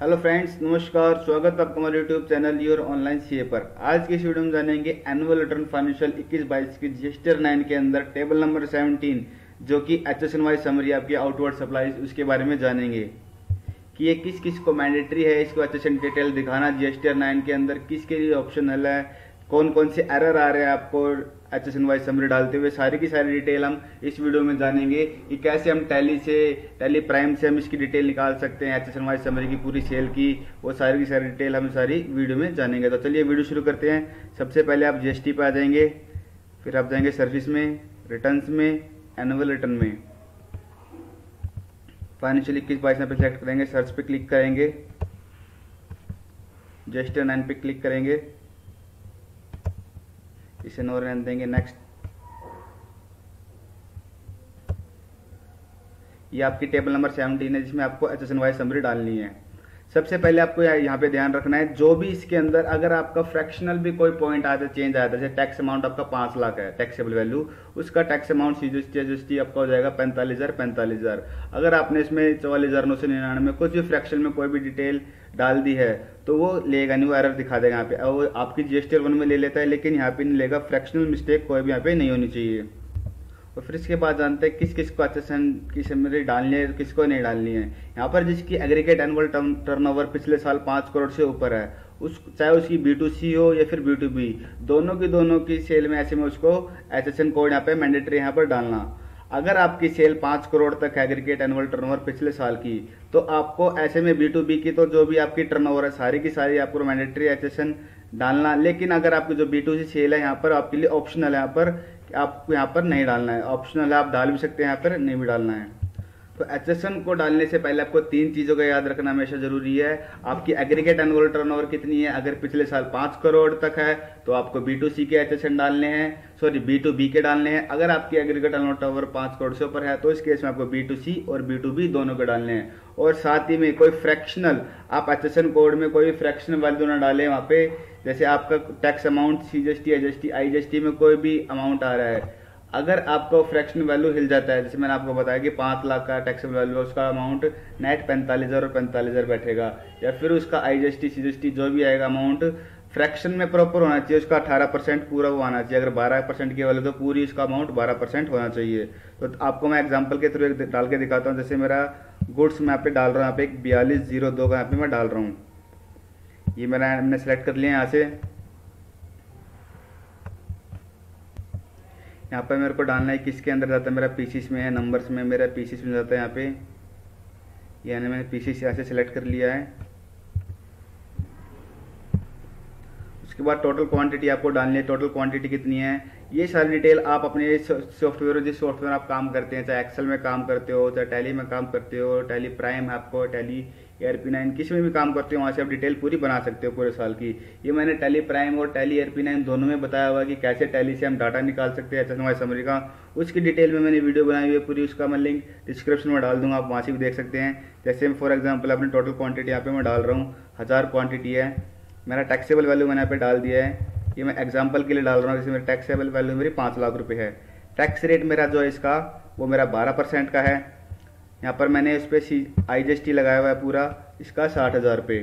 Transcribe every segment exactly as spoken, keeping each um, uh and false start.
Hello friends, नमस्कार। स्वागत है आपका हमारे YouTube channel your online CA पर। आज की इस वीडियो में जानेंगे एनुअल रिटर्न फाइनेंशियल इक्कीस बाईस की रजिस्टर नाइन के अंदर टेबल नंबर सेवनटीन जो कि H S N wise summary आपकी आउटवर्ड सप्लाई, उसके बारे में जानेंगे कि ये किस किस को मैंडेटरी है इसको एच एस एन डिटेल दिखाना रजिस्टर नाइन के अंदर, किसके लिए ऑप्शनल है, कौन कौन से एरर आ रहे हैं आपको H S N wise summary डालते हुए, सारी की सारी डिटेल हम इस वीडियो में जानेंगे कि कैसे हम टैली से टैली प्राइम से हम इसकी डिटेल निकाल सकते हैं, H S N wise summary की पूरी सेल की, वो सारी की सारी डिटेल हम सारी वीडियो में जानेंगे। तो चलिए वीडियो शुरू करते हैं। सबसे पहले आप जीएसटी पे आ जाएंगे, फिर आप जाएंगे सर्विस में, रिटर्न्स में, एनुअल रिटर्न में, फाइनेंशियल इक्कीस बाईस पे सेलेक्ट करेंगे, सर्च पे क्लिक करेंगे, रजिस्टर नाइन पे क्लिक करेंगे, इसे नो रहने देंगे, नेक्स्ट। ये आपकी टेबल नंबर सेवनटीन है जिसमें आपको H S N wise summary डालनी है। सबसे पहले आपको यहाँ पे ध्यान रखना है, जो भी इसके अंदर अगर आपका फ्रैक्शनल भी कोई पॉइंट आता है, चेंज आता है, जैसे टैक्स अमाउंट आपका पांच लाख है टैक्सेबल वैल्यू, उसका टैक्स अमाउंट सीजीएसटी आपका हो जाएगा पैंतालीस हजार पैंतालीस हजार। अगर आपने इसमें चौवालीस हजार नौ सौ निन्यानवे कुछ भी फ्रैक्शन में कोई भी डिटेल डाल दी है तो वो लेगा नहीं, वो एरर दिखा देगा यहाँ पे। और आपकी जीएसटी वन में ले लेता है लेकिन यहाँ पे नहीं लेगा, फ्रैक्शनल मिस्टेक कोई भी यहाँ पे नहीं होनी चाहिए। और फिर इसके बाद जानते हैं किस किस को एच एस एन की समरी डालनी है, किसको नहीं डालनी है। यहाँ पर जिसकी एग्रीगेट एनुअल टर्नओवर पिछले साल पाँच करोड़ से ऊपर है, उस चाहे उसकी बी टू सी हो या फिर बी टू बी, दोनों की दोनों की सेल में ऐसे में उसको एच एस एन कोड यहाँ पे मैंडेटरी यहाँ पर डालना। अगर आपकी सेल पाँच करोड़ तक है एग्रीगेट एनुअल टर्नओवर पिछले साल की, तो आपको ऐसे में बी टू बी की तो जो भी आपकी टर्नओवर है सारी की सारी आपको मैंडेटरी एच एस एन डालना। लेकिन अगर आपकी जो बी टू सी सेल है यहाँ पर आपके लिए ऑप्शनल है, यहाँ पर आपको यहाँ पर नहीं डालना है, ऑप्शनल है, आप डाल भी सकते हैं, यहाँ पर नहीं भी डालना है। तो एच एस एन को डालने से पहले आपको तीन चीजों का याद रखना हमेशा जरूरी है। आपकी एग्रीगेट एनुअल टर्नओवर कितनी है, अगर पिछले साल पांच करोड़ तक है तो आपको बी टू सी के एच एस एन डालने हैं, सॉरी बी टू बी के डालने हैं। अगर आपकी एग्रीगेट एनुअल टर्नओवर पांच करोड़ से ऊपर है तो इस केस में आपको बी टू सी और बी टू बी दोनों के डालने हैं। और साथ ही में कोई फ्रैक्शनल, आप एच एस एन कोड में कोई फ्रैक्शनल वैल्यू ना डालें वहाँ पे। जैसे आपका tax amount CGST HST IGST में कोई भी अमाउंट आ रहा है, अगर आपका फ्रैक्शनल वैल्यू हिल जाता है, जैसे मैंने आपको बताया कि पाँच लाख का टैक्सेबल वैल्यू है, उसका अमाउंट नेट पैंतालीस हजार और पैंतालीस हजार बैठेगा, या फिर उसका आईजीएसटी सीजीएसटी जो भी आएगा अमाउंट फ्रैक्शन में प्रॉपर होना चाहिए, उसका अठारह परसेंट पूरा वो आना चाहिए। अगर बारह परसेंट की वैल्यू तो पूरी उसका अमाउंट बारह परसेंट होना चाहिए। तो आपको मैं एग्जाम्पल के थ्रू एक डाल के दिखाता हूँ। जैसे मेरा गुड्स मैं यहाँ पे डाल रहा हूँ, यहाँ पे एक बयालीस जीरो दो का यहाँ पे मैं डाल रहा हूँ, ये मैंने मैंने सेलेक्ट कर लिया यहाँ से। यहाँ पर मेरे को डालना है किसके अंदर जाता है, मेरा पीसीस में है, नंबर्स में मेरा पीसीस में जाता है यहाँ पे, यानी मैंने पीसीस यहाँ से सिलेक्ट कर लिया है। उसके बाद टोटल क्वांटिटी आपको डालनी है, टोटल क्वांटिटी कितनी है, ये सारी डिटेल आप अपने सॉफ्टवेयर, जिस सॉफ्टवेयर आप काम करते हैं, चाहे एक्सेल में काम करते हो, चाहे टैली में काम करते हो, टैली प्राइम है आपको, टैली एआरपी नाइन किसी में भी काम करते हो, वहाँ से आप डिटेल पूरी बना सकते हो पूरे साल की। ये मैंने टैली प्राइम और टैली एआरपी नाइन दोनों में बताया हुआ कि कैसे टैली से हम डाटा निकाल सकते हैं H S N wise summary का। उसकी डिटेल में मैंने वीडियो बनाई हुई है पूरी, उसका मैं लिंक डिस्क्रिप्शन में डाल दूंगा, आप वहाँ से भी देख सकते हैं। जैसे फॉर एग्जाम्पल अपनी टोटल क्वान्टिटी यहाँ पे मैं डाल रहा हूँ, हज़ार क्वान्टिटी है, मेरा टैक्सेबल वैल्यू मैंने यहाँ पे डाल दिया है, ये मैं एग्जाम्पल के लिए डाल रहा हूँ। जैसे मेरी टैक्सेबल वैल्यू मेरी पाँच लाख रुपए है, टैक्स रेट मेरा जो है इसका वो मेरा बारह परसेंट का है। यहाँ पर मैंने उस पर आई जी एस टी लगाया हुआ है पूरा, इसका साठ हजार रुपये।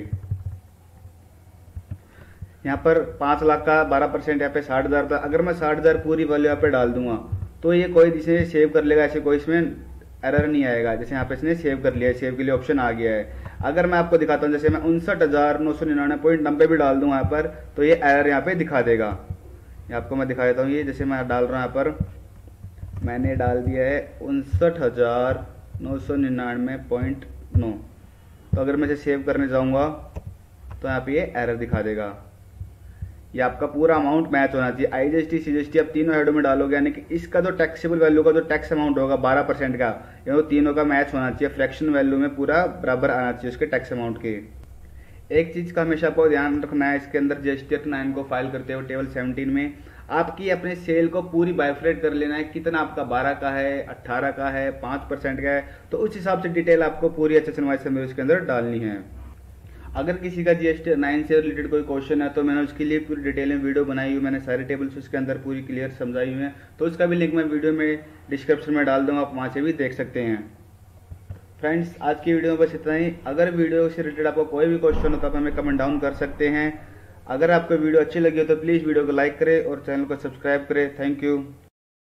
यहाँ पर पाँच लाख का बारह परसेंट यहाँ पे साठ हजार था। अगर मैं साठ हजार पूरी वैल्यू यहाँ पे डाल दूंगा तो ये कोई जिसे सेव कर लेगा, ऐसे कोई इसमें एरर नहीं आएगा। जैसे यहाँ पे इसने सेव कर लिया है, सेव के लिए ऑप्शन आ गया है। अगर मैं आपको दिखाता हूँ, जैसे मैं उनसठ हजार नौ सौ निन्यानवे पॉइंट नब्बे भी डाल दूँ यहाँ पर, तो ये एरर यहाँ पे दिखा देगा। ये आपको मैं दिखा देता हूँ, ये जैसे मैं डाल रहा हूँ, यहाँ पर मैंने डाल दिया है उनसठ हजार नौ सौ निन्यानवे पॉइंट नौ, तो अगर मैं इसे सेव करने जाऊँगा तो यहाँ पे ये एरर दिखा देगा। ये आपका पूरा अमाउंट मैच होना चाहिए, आईजीएसटी सीजीएसटी आप तीनों हेडों में डालोगे, यानी कि इसका जो टैक्सेबल वैल्यू का जो टैक्स अमाउंट होगा बारह परसेंट का, ये वो तीनों का मैच होना चाहिए, फ्रैक्शन वैल्यू में पूरा बराबर आना चाहिए उसके टैक्स अमाउंट के। एक चीज का हमेशा आपको ध्यान रखना है, इसके अंदर जीएसटी नाइन को फाइल करते हुए टेबल सेवनटीन में आपकी अपने सेल को पूरी बाइफ्रेट कर लेना है, कितना आपका बारह का है, अट्ठारह का है, पाँच परसेंट का है, तो उस हिसाब से डिटेल आपको पूरी H S N wise summary उसके अंदर डालनी है। अगर किसी का जीएसटी नाइन से रिलेटेड कोई क्वेश्चन है तो मैंने उसके लिए पूरी डिटेल में वीडियो बनाई हुई, मैंने सारे टेबल्स उसके अंदर पूरी क्लियर समझाई हुई है, तो उसका भी लिंक मैं वीडियो में डिस्क्रिप्शन में डाल दूंगा, आप वहाँ से भी देख सकते हैं। फ्रेंड्स आज की वीडियो में बस इतना ही। अगर वीडियो से रिलेटेड आपको कोई भी क्वेश्चन हो तो आप हमें कमेंट डाउन कर सकते हैं। अगर आपको वीडियो अच्छी लगी हो तो प्लीज़ वीडियो को लाइक करें और चैनल को सब्सक्राइब करें। Thank you.